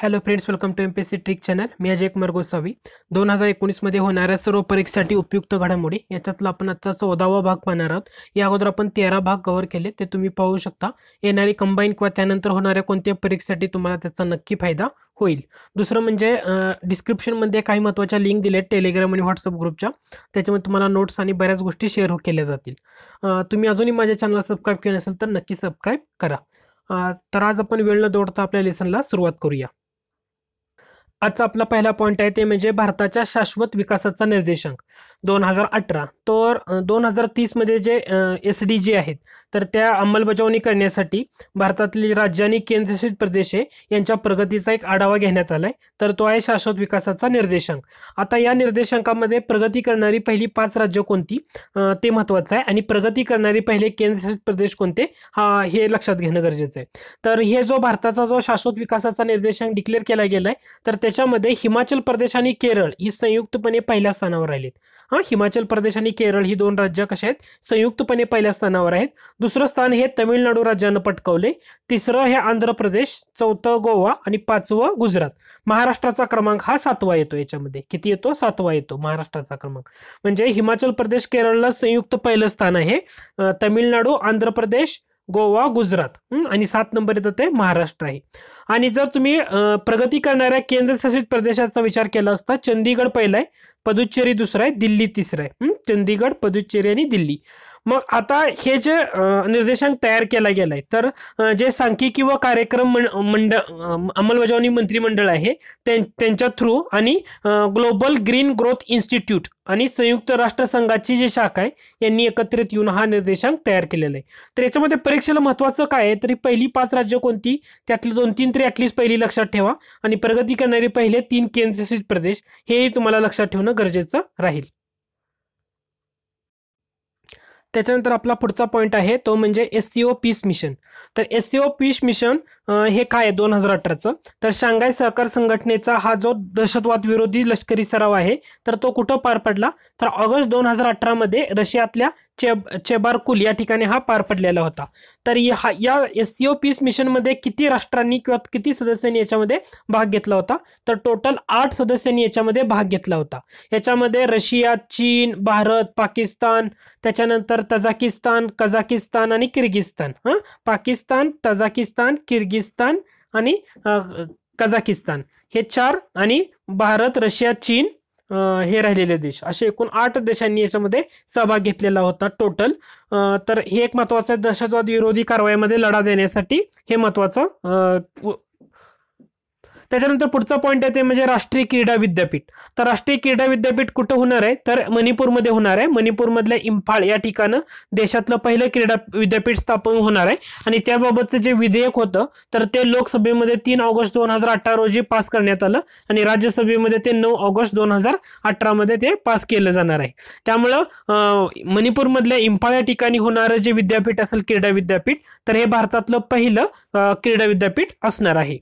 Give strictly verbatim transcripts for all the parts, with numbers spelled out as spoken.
Hello friends, welcome to M P S C trick channel. मी अजय कुमार गोसावी. दोन हजार एकोणीसमध्ये होणाऱ्या सर्व परीक्षेसाठी उपयुक्त घडामोडी याच्यातला आपण आजचा चौदावा भाग पाहणार आहोत. या अगोदर आपण तेरा भाग कव्हर केले, ते तुम्ही पाहू शकता. येणारी कंबाईन किंवा त्यानंतर होणाऱ्या कोणत्या परीक्षेसाठी तुम्हाला त्याचा नक्की फायदा होईल. दुसरं म्हणजे डिस्क्रिप्शनमध्ये काही महत्त्वाच्या लिंक दिल्या आहेत टेलिग्राम आणि व्हॉट्सअप ग्रुपच्या. त्याच्यामध्ये तुम्हाला नोट्स आणि बऱ्याच गोष्टी शेअर केल्या जातील. अं, तुम्ही अजूनही माझ्या चॅनलला सबस्क्राईब केलं नसेल तर नक्की सबस्क्राईब करा. अं, तर आज आपण वेळ न दौडता आपल्या लेसनला सुरुवात करूया. आजचा आपला पहिला पॉईंट आहे ते म्हणजे भारताच्या शाश्वत विकासाचा निर्देशांक दोन हजार अठरा. तर दोन हजार तीसमध्ये जे एस डी जी आहेत तर त्या अंमलबजावणी करण्यासाठी भारतातली राज्य आणि केंद्रशासित प्रदेशे यांच्या प्रगतीचा एक आढावा घेण्यात आलाय. तर तो आहे शाश्वत विकासाचा निर्देशांक. आता या निर्देशांकामध्ये प्रगती करणारी पहिली पाच राज्य कोणती अं, ते महत्त्वाचं आहे, आणि प्रगती करणारी पहिले केंद्रशासित प्रदेश कोणते हा हे लक्षात घेणं गरजेचं आहे. तर हे जो भारताचा जो शाश्वत विकासाचा निर्देशांक डिक्लेअर केला गेलाय तर त्याच्यामध्ये हिमाचल प्रदेश आणि केरळ ही संयुक्तपणे पहिल्या स्थानावर राहिलेत. हा, हिमाचल प्रदेश आणि केरळ ही दोन राज्य कशा आहेत, संयुक्तपणे पहिल्या स्थानावर आहेत. दुसरं स्थान हे तमिळनाडू राज्यानं पटकावले. तिसरं हे आंध्र प्रदेश, चौथं गोवा आणि पाचवं गुजरात. महाराष्ट्राचा क्रमांक हा सातवा येतो. याच्यामध्ये किती येतो? सातवा येतो महाराष्ट्राचा क्रमांक. म्हणजे हिमाचल प्रदेश केरळला संयुक्त पहिलं स्थान आहे. अं, तमिळनाडू, आंध्र प्रदेश, गोवा, गुजरात हं, आणि सात नंबर येतं ते महाराष्ट्र आहे. आणि जर तुम्ही अं, प्रगती करणाऱ्या केंद्रशासित प्रदेशाचा विचार केला असता, चंदीगड पहिला आहे, पदुच्चेरी दुसरा आहे, दिल्ली तिसरा आहे. हं, चंदीगड, पदुच्चेरी आणि दिल्ली. मग आता हे जे अं, निर्देशांक तयार केला गेलाय तर अं, जे सांख्यिकी व कार्यक्रम मं- मंडळ अं, अंमलबजावणी मंत्रिमंडळ आहे त्यां- त्यांच्या थ्रू आणि ग्लोबल ग्रीन ग्रोथ इन्स्टिट्यूट आणि संयुक्त राष्ट्र संघाची जी शाखा आहे यांनी एकत्रित येऊन हा निर्देशांक तयार केलेला आहे. तर याच्यामध्ये परीक्षेला महत्त्वाचं काय आहे, तरी पहिली पाच राज्य कोणती, त्यातली दोन तीन तरी ऍटलीस्ट पहिली लक्षात ठेवा, आणि प्रगती करणारे पहिले तीन केंद्रशासित प्रदेश हेही तुम्हाला लक्षात ठेवणं गरजेचं राहील. त्याच्यानंतर आपला पुढचा पॉईंट आहे तो म्हणजे S C O peace mission. तर S C O peace mission अं, हे काय आहे दोन हजार अठराचं, तर शांघाय सहकार संघटनेचा हा जो दहशतवाद विरोधी लष्करी सराव आहे तर तो कुठं पार पडला, तर ऑगस्ट दोन हजार अठरा मध्ये रशियातल्या चेब चेबारकुल या ठिकाणी हा पार पडलेला होता. तर या हा- या एस सी ओ पीस मिशनमध्ये किती राष्ट्रांनी किंवा किती सदस्यांनी याच्यामध्ये भाग घेतला होता, तर टोटल आठ सदस्यांनी याच्यामध्ये भाग घेतला होता. याच्यामध्ये रशिया, चीन, भारत, पाकिस्तान, त्याच्यानंतर तजाकिस्तान, कझाकिस्तान आणि किर्गिस्तान. हा, पाकिस्तान, तजाकिस्तान, किर्गिस्तान आणि अ, कझाकिस्तान हे चार, आणि भारत, रशिया, चीन अ, हे राहिलेले देश, असे एकूण आठ देशांनी याच्यामध्ये सहभाग घेतलेला होता टोटल. तर हे एक महत्वाचं आहे, दहशतवाद विरोधी कारवाईमध्ये लढा देण्यासाठी हे महत्वाचं. अ, त्याच्यानंतर पुढचा पॉईंट आहे ते म्हणजे राष्ट्रीय क्रीडा विद्यापीठ. तर राष्ट्रीय क्रीडा विद्यापीठ कुठं होणार आहे, तर मणिपूरमध्ये होणार आहे. मणिपूरमधल्या इम्फाळ या ठिकाणं देशातलं पहिलं क्रीडा विद्यापीठ स्थापन होणार आहे, आणि त्याबाबतचं जे विधेयक होतं तर ते लोकसभेमध्ये तीन ऑगस्ट दोन हजार अठरा रोजी पास करण्यात आलं, आणि राज्यसभेमध्ये ते नऊ ऑगस्ट दोन हजार अठरा मध्ये ते पास केलं जाणार आहे. त्यामुळं अं, मणिपूरमधल्या इम्फाळ या ठिकाणी होणारं जे विद्यापीठ असेल क्रीडा विद्यापीठ, तर हे भारतातलं पहिलं अं, क्रीडा विद्यापीठ असणार आहे.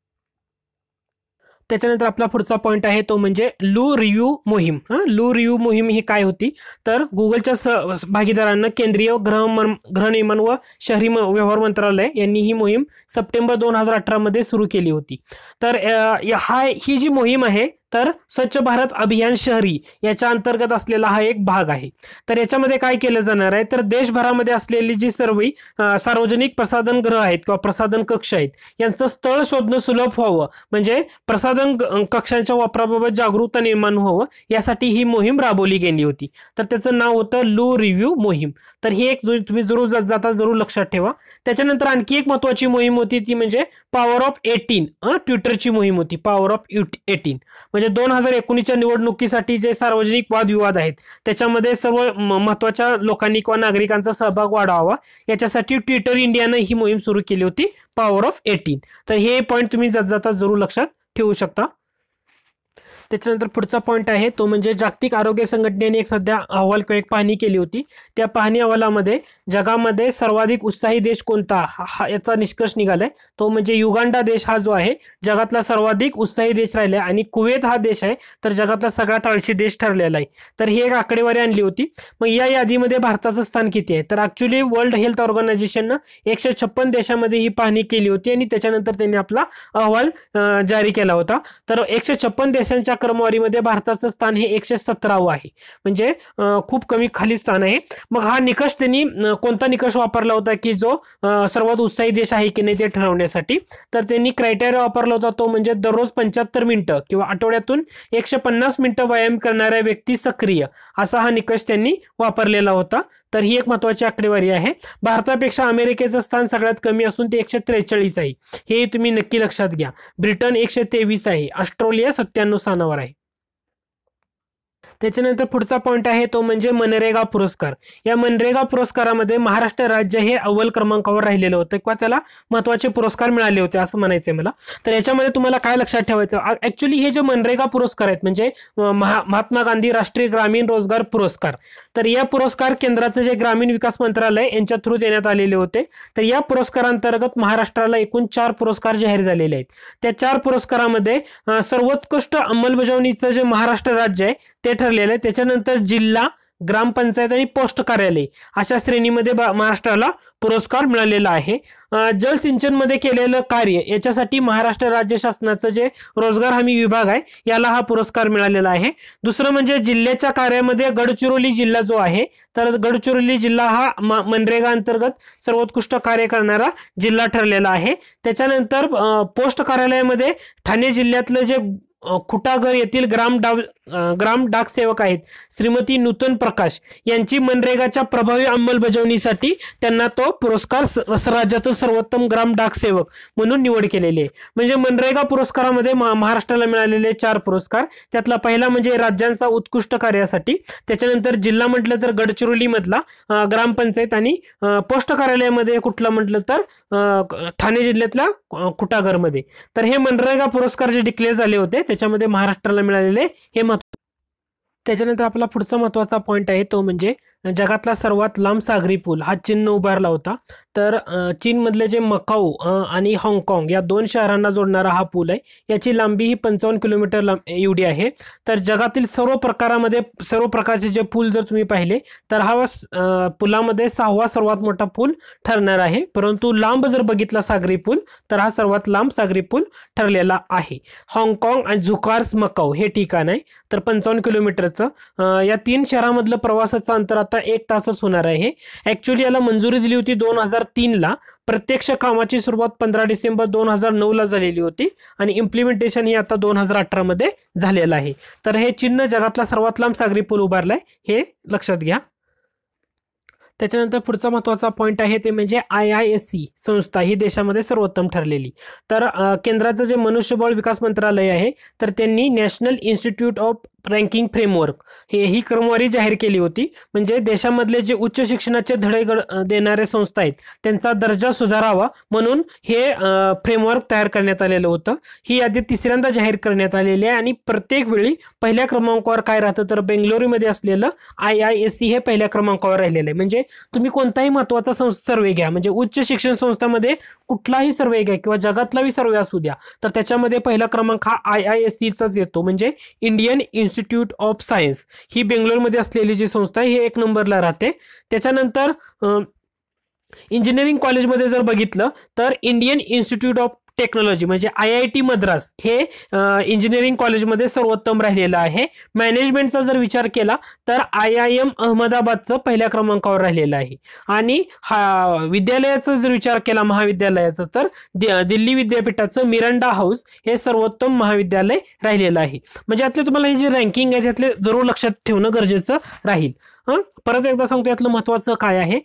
त्याच्यानंतर आपला पुढचा पॉईंट आहे तो म्हणजे लू रिव्ह्यू मोहीम. हा, लू रिव्ह्यू मोहीम ही काय होती, तर गुगलच्या स भागीदारांना केंद्रीय गृह गृहनिर्माण व शहरी म- व्यवहार मंत्रालय यांनी ही मोहीम सप्टेंबर दोन हजार अठरा मध्ये सुरू केली होती. तर अ, या- हा ही जी मोहीम आहे तर स्वच्छ भारत अभियान शहरी याच्या अंतर्गत असलेला हा एक भाग आहे. तर याच्यामध्ये काय केलं जाणार आहे, तर देशभरामध्ये असलेली जी सर्व अ, सार्वजनिक प्रसाधन गृह आहेत किंवा प्रसाधन कक्ष आहेत यांचं स्थळ शोधणं सुलभ व्हावं, म्हणजे प्रसाधन ग- कक्षांच्या वापराबाबत जागरूकता निर्माण व्हावं, यासाठी ही मोहीम राबवली गेली होती. तर त्याचं नाव होतं लो रिव्ह्यू मोहीम. तर ही एक जो- तुम्ही जरूर जात जाता जरूर लक्षात ठेवा. त्याच्यानंतर आणखी एक महत्वाची मोहीम होती ती म्हणजे पॉवर ऑफ एटीन. ट्विटरची मोहीम होती पॉवर ऑफ एटीन. म्हणजे दोन हजार एकोणीसच्या निवडणुकीसाठी जे सार्वजनिक वादविवाद आहेत त्याच्यामध्ये सर्व म- महत्वाच्या लोकांनी किंवा नागरिकांचा सहभाग वाढवावा याच्यासाठी ट्विटर इंडियानं ही मोहीम सुरू केली होती पॉवर ऑफ एटीन. तर हे पॉईंट तुम्ही जात जाता जरूर लक्षात ठेवू शकता. त्याच्यानंतर पुढचा पॉईंट आहे तो म्हणजे जागतिक आरोग्य संघटनेने एक सध्या अहवाल किंवा एक पाहणी केली होती. त्या पाहणी अहवालामध्ये जगामध्ये सर्वाधिक उत्साही देश कोणता हा याचा निष्कर्ष निघालाय. तो म्हणजे युगांडा देश हा जो आहे जगातला सर्वाधिक उत्साही देश राहिलाय आणि कुवेत हा देश आहे तर जगातला सगळ्यात आळशी देश ठरलेला आहे. तर ही एक आकडेवारी आणली होती. मग या यादीमध्ये भारताचं स्थान किती आहे तर ऍक्च्युली वर्ल्ड हेल्थ ऑर्गनायझेशननं एकशे छप्पन देशामध्ये ही पाहणी केली होती आणि त्याच्यानंतर त्यांनी आपला अहवाल जारी केला होता. तर एकशे छप्पन देशांच्या क्रमवारीमध्ये भारताचं स्थान हे एकशे सतरावं आहे, म्हणजे खूप कमी खाली स्थान आहे. मग हा निकष त्यांनी कोणता निकष वापरला होता की जो सर्वात उत्साही देश आहे की नाही ते ठरवण्यासाठी. तर त्यांनी क्रायटेरिया वापरला होता तो म्हणजे दररोज पंच्याहत्तर मिनिटं किंवा आठवड्यातून एकशे पन्नास मिनिटं व्यायाम करणाऱ्या व्यक्ती सक्रिय असा हा निकष त्यांनी वापरलेला होता. तर ही एक महत्वाची आकडेवारी आहे. भारतापेक्षा अमेरिकेचं स्थान सगळ्यात कमी असून ते एकशे त्रेचाळीस आहे, हे तुम्ही नक्की लक्षात घ्या. ब्रिटन एकशे तेवीस आहे, ऑस्ट्रेलिया सत्त्याण्णव स्थानावर आहे. त्याच्यानंतर पुढचा पॉईंट आहे तो म्हणजे मनरेगा पुरस्कार. या मनरेगा पुरस्कारामध्ये महाराष्ट्र राज्य हे अव्वल क्रमांकावर राहिलेलं होतं किंवा त्याला महत्वाचे पुरस्कार मिळाले होते असं म्हणायचंय मला. तर याच्यामध्ये तुम्हाला काय लक्षात ठेवायचं, ऍक्च्युली हे जे मनरेगा पुरस्कार आहेत म्हणजे महात्मा गांधी राष्ट्रीय ग्रामीण रोजगार पुरस्कार, तर या पुरस्कार केंद्राचं जे ग्रामीण विकास मंत्रालय यांच्या थ्रू देण्यात आलेले होते. तर या पुरस्कारांतर्गत महाराष्ट्राला एकूण चार पुरस्कार जाहीर झालेले आहेत. त्या चार पुरस्कारामध्ये सर्वोत्कृष्ट अंमलबजावणीचं जे महाराष्ट्र राज्य आहे ते ठरलेलं आहे. त्याच्यानंतर जिल्हा, ग्रामपंचायत आणि पोस्ट कार्यालय अशा श्रेणीमध्ये महाराष्ट्राला पुरस्कार मिळालेला आहे. जलसिंचन मध्ये केलेलं कार्य याच्यासाठी महाराष्ट्र राज्य शासनाचं जे रोजगार हमी विभाग आहे याला हा पुरस्कार मिळालेला आहे. दुसरं म्हणजे जिल्ह्याच्या कार्यामध्ये गडचिरोली जिल्हा जो आहे तर गडचिरोली जिल्हा हा मनरेगा अंतर्गत सर्वोत्कृष्ट कार्य करणारा जिल्हा ठरलेला आहे. त्याच्यानंतर पोस्ट कार्यालयामध्ये ठाणे जिल्ह्यातलं जे खुटाघर येथील ग्राम डाक ग्राम डाक सेवक आहेत श्रीमती नूतन प्रकाश यांची मनरेगाच्या प्रभावी अंमलबजावणीसाठी त्यांना तो पुरस्कार राज्यातील सर्वोत्तम ग्राम डाक सेवक म्हणून निवड केलेली आहे. म्हणजे मनरेगा पुरस्कारामध्ये महाराष्ट्राला मिळालेले चार पुरस्कार, त्यातला पहिला म्हणजे राज्यांचा उत्कृष्ट कार्यासाठी, त्याच्यानंतर जिल्हा म्हटलं तर गडचिरोली मधला ग्रामपंचायत आणि पोस्ट कार्यालयामध्ये कुठला म्हटलं तर ठाणे जिल्ह्यातल्या खुटाघर मध्ये. तर हे मनरेगा पुरस्कार जे डिक्लेअर झाले होते त्याच्यामध्ये महाराष्ट्राला मिळालेले हे. त्याच्यानंतर आपला पुढचा महत्वाचा पॉईंट आहे तो म्हणजे जगातला सर्वात लांब सागरी पूल हा चीननं उभारला होता. तर चीन मधले जे मकाऊ आणि हाँगकाँग या दोन शहरांना जोडणारा हा पूल आहे. याची लांबी ही पंचावन्न किलोमीटर लांब एवढी आहे. तर जगातील सर्व प्रकारामध्ये सर्व प्रकारचे जे पूल जर तुम्ही पाहिले तर हा पुलामध्ये सहावा सर्वात मोठा पूल ठरणार आहे. परंतु लांब जर बघितला सागरी पूल तर हा सर्वात लांब सागरी पूल ठरलेला आहे. हाँगकाँग आणि झुकार्स मकाऊ हे ठिकाण आहे. तर पंचावन्न किलोमीटरचं या तीन शहरांमधलं प्रवासाचं अंतर आता एक तासच होणार आहे. ऍक्च्युली याला मंजुरी दिली होती दोन हजार तीन ला. प्रत्यक्ष कामाची सुरुवात पंधरा डिसेंबर दोन हजार नऊ ला झालेली होती आणि इम्प्लिमेंटेशन ही आता दोन हजार अठरा मध्ये झालेलं आहे. तर हे चीननं जगातला सर्वात लांब सागरी पूल उभारलाय हे लक्षात घ्या. त्याच्यानंतर पुढचा महत्वाचा पॉईंट आहे ते म्हणजे आय आय एस सी संस्था ही देशामध्ये सर्वोत्तम ठरलेली. तर केंद्राचं जे मनुष्यबळ विकास मंत्रालय आहे तर त्यांनी national institute of ranking framework हे ही क्रमवारी जाहीर केली होती. म्हणजे देशामधले जे उच्च शिक्षणाचे धडे देणारे संस्था आहेत त्यांचा दर्जा सुधारावा म्हणून हे फ्रेमवर्क तयार करण्यात आलेलं होतं. ही यादी तिसऱ्यांदा जाहीर करण्यात आलेली आहे आणि प्रत्येक वेळी पहिल्या क्रमांकावर काय राहतं तर बेंगलोरमध्ये असलेलं आय आय एस सी हे पहिल्या क्रमांकावर राहिलेलं आहे. म्हणजे तुम्ही कोणताही महत्वाचा सर्वे घ्या, म्हणजे उच्च शिक्षण संस्थांमध्ये कुठलाही सर्वे घ्या किंवा जगातलाही सर्वे असू द्या तर त्याच्यामध्ये पहिला क्रमांक हा आय आय एस सीचाच येतो. म्हणजे इंडियन इन्स्टिट्यूट ऑफ सायन्स ही बेंगलोरमध्ये असलेली जी संस्था आहे ही एक नंबरला राहते. त्याच्यानंतर इंजिनिअरिंग कॉलेजमध्ये जर बघितलं तर इंडियन इन्स्टिट्यूट ऑफ टेक्नॉलॉजी म्हणजे आय आय टी मद्रास हे इंजिनिअरिंग कॉलेजमध्ये सर्वोत्तम राहिलेलं आहे. मॅनेजमेंटचा जर विचार केला तर आय आय एम अहमदाबादचं पहिल्या क्रमांकावर राहिलेलं आहे. आणि हा विद्यालयाचा जर विचार केला महाविद्यालयाचं तर दिल्ली विद्यापीठाचं मिरांडा हाऊस हे सर्वोत्तम महाविद्यालय राहिलेलं आहे. म्हणजे यातले तुम्हाला हे जे रँकिंग आहे त्यातले जरूर लक्षात ठेवणं गरजेचं राहील. हं परत एकदा सांगतो यातलं महत्वाचं काय आहे.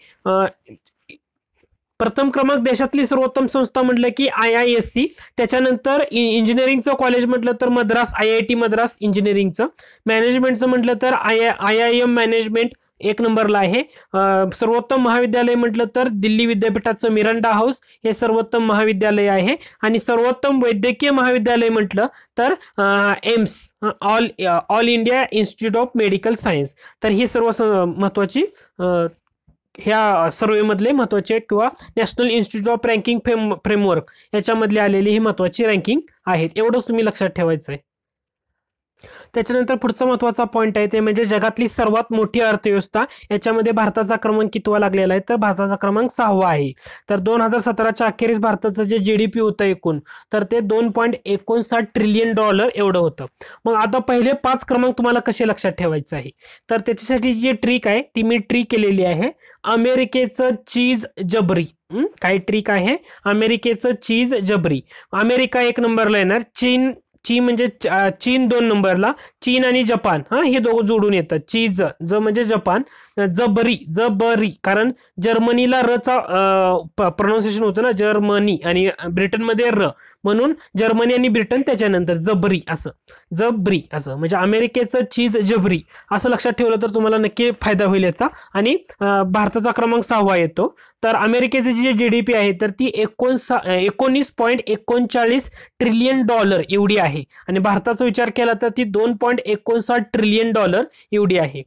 प्रथम क्रमांक देशातली सर्वोत्तम संस्था म्हटलं की आय आय एस सी. त्याच्यानंतर इंजिनिअरिंगचं कॉलेज म्हटलं तर Madras I I T Madras इंजिनिअरिंगचं. मॅनेजमेंटचं म्हटलं तर I I I am management एक नंबरला आहे. अ, सर्वोत्तम महाविद्यालय म्हटलं तर दिल्ली विद्यापीठाचं मिरांडा हाऊस हे सर्वोत्तम महाविद्यालय आहे. आणि सर्वोत्तम वैद्यकीय महाविद्यालय म्हटलं तर AIIMS, all all India institute of medical science. तर ही सर्व महत्वाची ह्या सर्वेमधले महत्वाचे किंवा national institute of ranking frame framework याच्यामधले आलेली ही महत्वाची रँकिंग आहेत. एवढंच तुम्ही लक्षात ठेवायचं आहे. त्याच्यानंतर पुढचा महत्वाचा पॉईंट आहे ते म्हणजे जगातली सर्वात मोठी अर्थव्यवस्था. याच्यामध्ये भारताचा क्रमांक कितवा लागलेला आहे तर भारताचा क्रमांक सहावा आहे. तर दोन हजार सतराच्या अखेरीस भारताचं जे जीडीपी होतं एकूण तर ते दोन पॉईंट एकोणसाठ ट्रिलियन डॉलर एवढं होतं. मग आता पहिले पाच क्रमांक तुम्हाला कसे लक्षात ठेवायचे आहे तर त्याच्यासाठी जी ट्रिक आहे ती मी ट्रिक केलेली आहे. अमेरिकेचं चीज जबरी. काय ट्रिक आहे? अमेरिकेचं चीज जबरी. अमेरिका एक नंबरला येणार. चीन चीन म्हणजे चीन दोन नंबरला. चीन आणि जपान हा हे दोघं जोडून येतात. चीज ज म्हणजे जपान, जबरी जबरी कारण जर्मनीला र चा प्रोनाउन्सिएशन होतं ना जर्मनी आणि ब्रिटनमध्ये र म्हणून जर्मनी आणि ब्रिटन त्याच्यानंतर जबरी असं जबरी असं म्हणजे अमेरिकेचं चीज जबरी असं लक्षात ठेवलं तर तुम्हाला नक्की फायदा होईल याचा. आणि भारताचा क्रमांक सहावा येतो. तर अमेरिकेची जी जीडीपी आहे तर ती एकोणसा एकोणीस पॉईंट एकोणचाळीस ट्रिलियन डॉलर एवढी आहे. आणि भारताचा विचार केला तर ती दोन पॉईंट एकोणसाठ ट्रिलियन डॉलर एवढी आहे.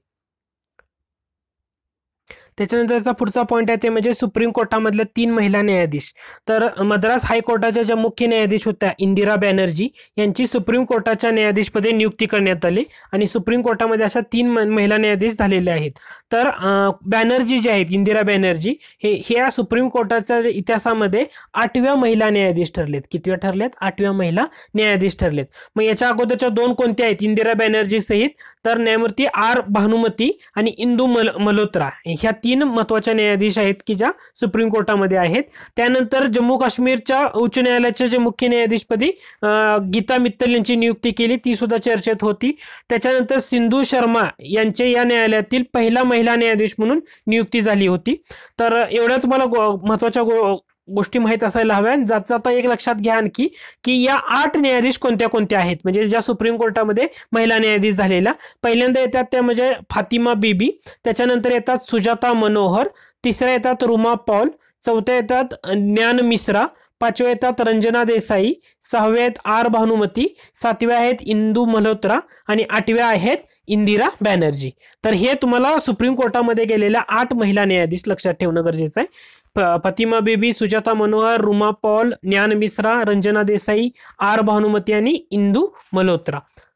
त्याच्यानंतरचा पुढचा पॉईंट आहे ते म्हणजे सुप्रीम कोर्टामधल्या तीन महिला न्यायाधीश. तर मद्रास हायकोर्टाच्या ज्या मुख्य न्यायाधीश होत्या इंदिरा बॅनर्जी यांची सुप्रीम कोर्टाच्या न्यायाधीशपदी नियुक्ती करण्यात आली. आणि सुप्रीम कोर्टामध्ये अशा तीन महिला न्यायाधीश झालेले आहेत. तर बॅनर्जी जे आहेत इंदिरा बॅनर्जी हे ह्या सुप्रीम कोर्टाच्या इतिहासामध्ये आठव्या महिला न्यायाधीश ठरलेत. कितव्या ठरल्यात? आठव्या महिला न्यायाधीश ठरलेत. मग याच्या अगोदरच्या दोन कोणत्या आहेत इंदिरा बॅनर्जी सहित तर न्यायमूर्ती आर भानुमती आणि इंदू मल मल्होत्रा ह्या तीन महत्वाच्या न्यायाधीश आहेत की ज्या सुप्रीम कोर्टामध्ये आहेत. त्यानंतर जम्मू काश्मीरच्या उच्च न्यायालयाचे जे मुख्य न्यायाधीशपदी गीता मित्तल यांची नियुक्ती केली ती सुद्धा चर्चेत होती. त्याच्यानंतर सिंधू शर्मा यांचे या न्यायालयातील पहिला महिला न्यायाधीश म्हणून नियुक्ती झाली होती. तर एवढ्या तुम्हाला महत्वाच्या गोष्टी माहीत असायला हव्या. जात जाता एक लक्षात घ्या आणखी की या आठ न्यायाधीश कोणत्या कोणत्या आहेत म्हणजे ज्या सुप्रीम कोर्टामध्ये महिला न्यायाधीश झालेल्या. पहिल्यांदा येतात त्या म्हणजे फातिमा बीबी. त्याच्यानंतर येतात सुजाता मनोहर. तिसऱ्या येतात रुमा पॉल. चौथ्या येतात ज्ञान मिश्रा. पाचव्या येतात रंजना देसाई. सहाव्या आहेत आर भानुमती. सातव्या आहेत इंदू मल्होत्रा आणि आठव्या आहेत इंदिरा बॅनर्जी. तर हे तुम्हाला सुप्रीम कोर्टामध्ये गेलेल्या आठ महिला न्यायाधीश लक्षात ठेवणं गरजेचं आहे. फातिमा बीबी, सुजाता मनोहर, रुमा पॉल, ज्ञान मिश्रा, रंजना देसाई, आर भानुमती आणि इंदू मल्होत्रा.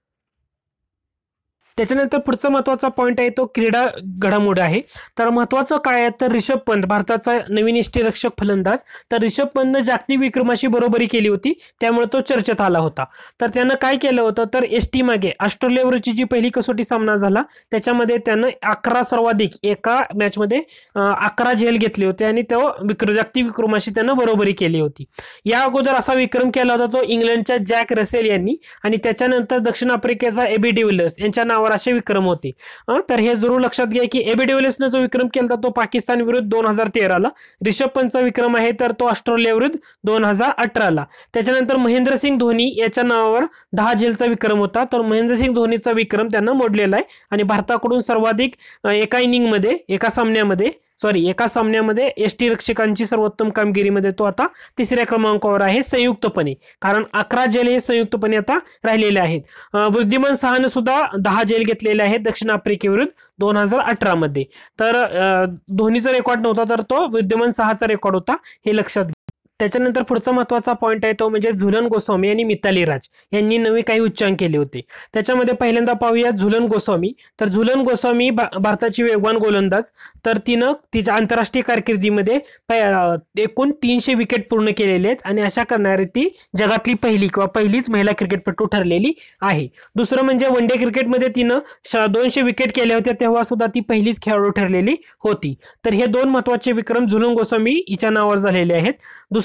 त्याच्यानंतर पुढचा महत्वाचा पॉईंट आहे तो क्रीडा घडामोड आहे. तर महत्वाचं काय आहे तर रिषभ पंत भारताचा नवीन यष्टीरक्षक फलंदाज. तर रिषभ पंतनं जागतिक विक्रमाशी बरोबरी केली होती त्यामुळे तो चर्चेत आला होता. तर त्यानं काय केलं होतं तर एसटी मागे ऑस्ट्रेलियावरची जी पहिली कसोटी सामना झाला त्याच्यामध्ये त्यानं अकरा सर्वाधिक एका मॅचमध्ये अकरा झेल घेतले होते आणि तो विक्रम जागतिक विक्रमाशी त्यानं बरोबरी केली होती. या अगोदर असा विक्रम केला होता तो इंग्लंडच्या जॅक रसेल यांनी आणि त्याच्यानंतर दक्षिण आफ्रिकेचा एबी डिव्हिलियर्स यांच्या नावावर असे विक्रम होते. तर हे जरूर लक्षात घ्या की एबी डिव्हिलियर्सने जो विक्रम केला तो पाकिस्तान विरुद्ध दोन हजार तेराला. रिषभ पंतचा विक्रम आहे तर तो ऑस्ट्रेलिया विरुद्ध दोन हजार अठराला. त्याच्यानंतर महेंद्रसिंग धोनी याच्या नावावर दहा झेलचा विक्रम होता. तर महेंद्रसिंग धोनीचा विक्रम त्यांना मोडलेला आहे आणि भारताकडून सर्वाधिक एका इनिंग मध्ये एका सामन्यामध्ये सॉरी एका सामन्यामध्ये एसटी रक्षकांची सर्वोत्तम कामगिरीमध्ये तो आता तिसऱ्या क्रमांकावर आहे संयुक्तपणे. कारण अकरा जेल हे संयुक्तपणे आता राहिलेले आहेत. वृद्धिमान सहाने सुद्धा दहा जेल घेतलेले आहेत दक्षिण आफ्रिकेविरुद्ध दोन हजार अठरा मध्ये. तर धोनीचा रेकॉर्ड नव्हता तर तो वृद्धिमान सहाचा रेकॉर्ड होता हे लक्षात घ्या. त्याच्यानंतर पुढचा महत्वाचा पॉईंट आहे तो म्हणजे झुलन गोस्वामी आणि मिताली राज यांनी नवी काही उच्चांक केले होते. त्याच्यामध्ये पहिल्यांदा पाहूया झुलन गोस्वामी. तर झुलन गोस्वामी भारताची वेगवान गोलंदाज. तर तिनं तिच्या आंतरराष्ट्रीय कारकिर्दीमध्ये एकूण तीनशे विकेट पूर्ण केलेले आहेत आणि अशा करणारी ती जगातली पहिली किंवा पहिलीच महिला क्रिकेटपटू ठरलेली आहे. दुसरं म्हणजे वन डे क्रिकेटमध्ये तिनं दोनशे विकेट केल्या होत्या तेव्हा सुद्धा ती पहिलीच खेळाडू ठरलेली होती. तर हे दोन महत्वाचे विक्रम झुलन गोस्वामी हिच्या नावावर झालेले आहेत.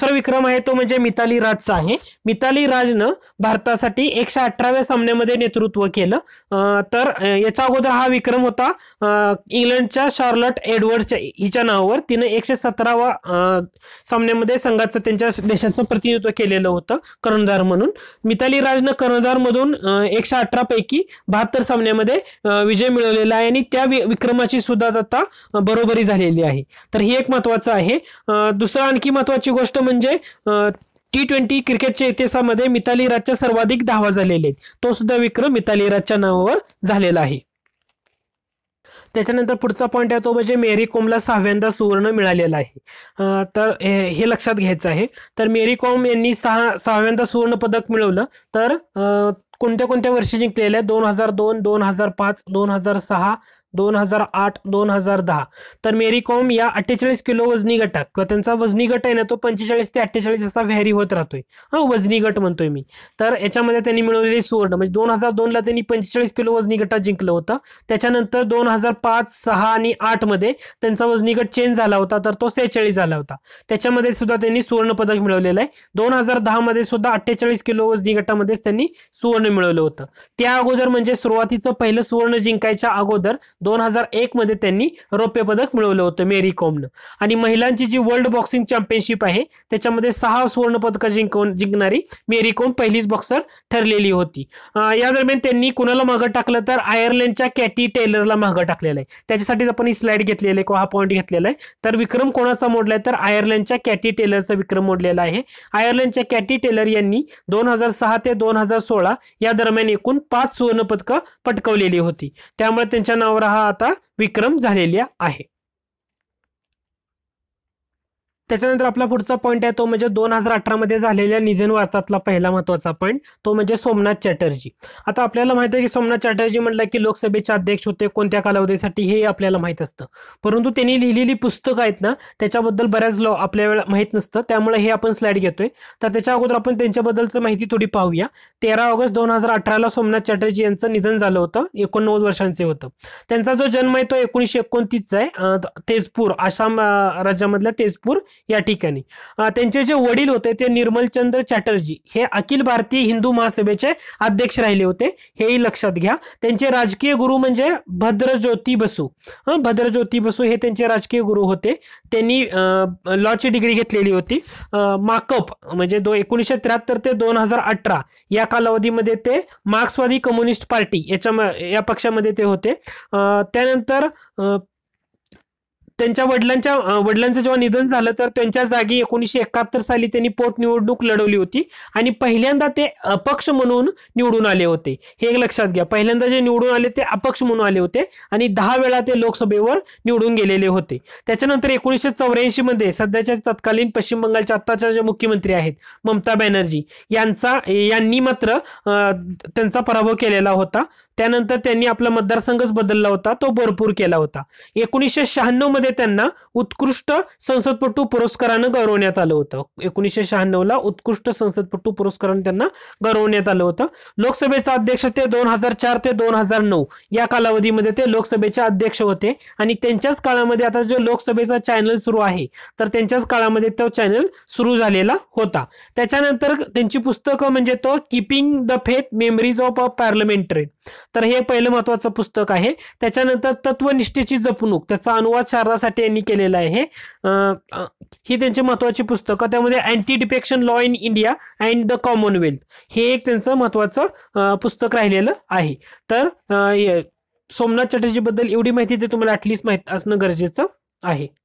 दुसरा विक्रम आहे तो म्हणजे मिताली राजचा आहे. मिताली राजनं भारतासाठी एकशे अठराव्या सामन्यामध्ये नेतृत्व केलं. तर याच्या अगोदर हा विक्रम होता इंग्लंडच्या शार्लट एडवर्ड्सच्या हिच्या नावावर. तिने एकशे सतरावा सामन्यामध्ये संघाचं त्यांच्या देशाचं प्रतिनिधित्व केलेलं होतं कर्णधार म्हणून. मिताली राजनं कर्णधार मधून एकशे अठरा पैकी बहात्तर सामन्यामध्ये विजय मिळवलेला आहे आणि त्या विक्रमाची सुद्धा आता बरोबरी झालेली आहे. तर ही एक महत्वाचं आहे. दुसरं आणखी महत्वाची गोष्ट म्हणजे टी ट्वेंटी क्रिकेटच्या इतिहासामध्ये मिताली राजच्या सर्वाधिक धावा झालेले आहेत. तो सुद्धा विक्रम मिताली राजच्या नावावर झालेला आहे. त्याच्यानंतर पुढचा पॉईंट आहे तो म्हणजे मेरी कोमला सहाव्यांदा सुवर्ण मिळालेला आहे. तर हे लक्षात घ्यायचं आहे. तर मेरी कोम यांनी सहा सहाव्यांदा सुवर्ण पदक मिळवलं. तर कोणत्या कोणत्या वर्षी जिंकलेल्या आहे? दोन हजार दोन, दोन हजार पाच, दोन हजार सहा, दोन हजार आठ, दोन हजार दहा. तर मेरी कॉम या अठ्ठेचाळीस किलो वजनी गटात किंवा त्यांचा वजनी गट आहे ना तो पंचेचाळीस ते अठ्ठेचाळीस असा व्हॅरी होत राहतोय. हा वजनी गट म्हणतोय मी. तर याच्यामध्ये त्यांनी मिळवलेली सुवर्ण म्हणजे दोन हजार दोन ला त्यांनी पंचेचाळीस किलो वजनी गटात जिंकलं होतं. त्याच्यानंतर दोन हजार पाच, सहा आणि आठ मध्ये त्यांचा वजनी गट चेंज झाला होता तर तो सेहेचाळीस झाला होता. त्याच्यामध्ये सुद्धा त्यांनी सुवर्ण पदक मिळवलेलं आहे. दोन हजार दहा मध्ये सुद्धा अठ्ठेचाळीस किलो वजनी गटामध्येच त्यांनी सुवर्ण मिळवलं होतं. त्या अगोदर म्हणजे सुरुवातीचं पहिलं सुवर्ण जिंकायच्या अगोदर दोन हजार एक मध्ये त्यांनी रौप्य पदक मिळवलं होतं मेरी कॉमनं. आणि महिलांची जी वर्ल्ड बॉक्सिंग चॅम्पियनशिप आहे त्याच्यामध्ये सहा सुवर्ण पदक जिंकवून जिंकणारी मेरी कॉम पहिलीच बॉक्सर ठरलेली होती. या दरम्यान त्यांनी कुणाला मागं टाकलं तर आयर्लंडच्या कॅटी टेलरला मागं टाकलेलं आहे. त्याच्यासाठी आपण ही स्लाइड घेतलेली आहे किंवा हा पॉईंट घेतलेला आहे. तर विक्रम कोणाचा मोडलाय तर आयर्लंडच्या कॅटी टेलरचा विक्रम मोडलेला आहे. आयर्लंडच्या कॅटी टेलर यांनी दोन हजार सहा ते दोन हजार सोळा या दरम्यान एकूण पाच सुवर्ण पदकं पटकावलेली होती. त्यामुळे त्यांच्या नावावर हा आता विक्रम झालेला आहे. त्याच्यानंतर आपला पुढचा पॉईंट आहे तो म्हणजे दोन हजार अठरा मध्ये झालेल्या निधन वार्तातला पहिला महत्वाचा पॉईंट तो म्हणजे सोमनाथ चॅटर्जी. आता आपल्याला माहिती आहे की सोमनाथ चॅटर्जी म्हटलं की लोकसभेचे अध्यक्ष होते कोणत्या कालावधीसाठी हे आपल्याला माहित असतं. परंतु त्यांनी लिहिलेली पुस्तकं आहेत ना त्याच्याबद्दल बऱ्याच लो आपल्याला माहित नसतं. त्यामुळे हे आपण स्लाइड घेतोय. तर त्याच्या अगोदर आपण त्यांच्याबद्दलचं माहिती थोडी पाहूया. तेरा ऑगस्ट दोन हजार अठराला सोमनाथ चॅटर्जी यांचं निधन झालं होतं. एकोणनव्वद वर्षांचे होतं. त्यांचा जो जन्म आहे तो एकोणीसशे एकोणतीसचा आहे. तेजपूर आसाम राज्यामधल्या तेजपूर या ठिकाणी. त्यांचे जे वडील होते ते निर्मलचंद्र चॅटर्जी हे अखिल भारतीय हिंदू महासभेचे अध्यक्ष राहिले होते. हेही लक्षात घ्या. त्यांचे राजकीय गुरु म्हणजे भद्रज्योती बसू. भद्रज्योती बसू हे त्यांचे राजकीय गुरु होते. त्यांनी लॉची डिग्री घेतलेली होती. माकप म्हणजे दो एकोणीसशे त्र्याहत्तर ते दोन हजार अठरा या कालावधीमध्ये ते मार्क्सवादी कम्युनिस्ट पार्टी याच्या या पक्षामध्ये ते होते. त्यानंतर त्यांच्या वडिलांच्या वडिलांचं जेव्हा निधन झालं तर त्यांच्या जागी एकोणीसशे एकाहत्तर साली त्यांनी पोटनिवडणूक लढवली होती आणि पहिल्यांदा ते अपक्ष म्हणून निवडून आले होते. हे एक लक्षात घ्या. पहिल्यांदा जे निवडून आले ते अपक्ष म्हणून आले होते आणि दहा वेळा ते लोकसभेवर निवडून गेलेले होते. त्याच्यानंतर एकोणीसशे चौऱ्याऐंशी मध्ये सध्याच्या तत्कालीन पश्चिम बंगालच्या आत्ताच्या जे मुख्यमंत्री आहेत ममता बॅनर्जी यांचा यांनी मात्र त्यांचा पराभव केलेला होता. त्यानंतर त्यांनी आपला मतदारसंघच बदलला होता तो भरपूर केला होता. एकोणीसशे शहाण्णव मध्ये त्यांना उत्कृष्ट संसदपटू पुरस्कारानं गौरवण्यात आलं होतं. एकोणीसशे शहाण्णव ला उत्कृष्ट संसदपटू पुरस्कारानं त्यांना गौरवण्यात आलं होतं. लोकसभेचा अध्यक्ष ते दोन हजार चार ते दोन हजार नऊ या कालावधीमध्ये ते लोकसभेचे अध्यक्ष होते आणि त्यांच्याच काळामध्ये आता जो लोकसभेचा चॅनल सुरू आहे तर त्यांच्याच काळामध्ये तो चॅनल सुरू झालेला होता. त्याच्यानंतर त्यांची पुस्तकं म्हणजे तो keeping the faith memories of a parliamentary तर हे पहिलं महत्वाचं पुस्तक आहे. त्याच्यानंतर तत्वनिष्ठेची जपणूक त्याचा अनुवाद शारदा साठे यांनी केलेला आहे. ही त्यांची महत्वाची पुस्तकं. त्यामध्ये anti defection law in India and the commonwealth हे एक त्यांचं महत्वाचं पुस्तक राहिलेलं आहे. तर सोमनाथ चॅटर्जी बद्दल एवढी माहिती ते तुम्हाला ऍटलीस्ट माहित असणं गरजेचं आहे.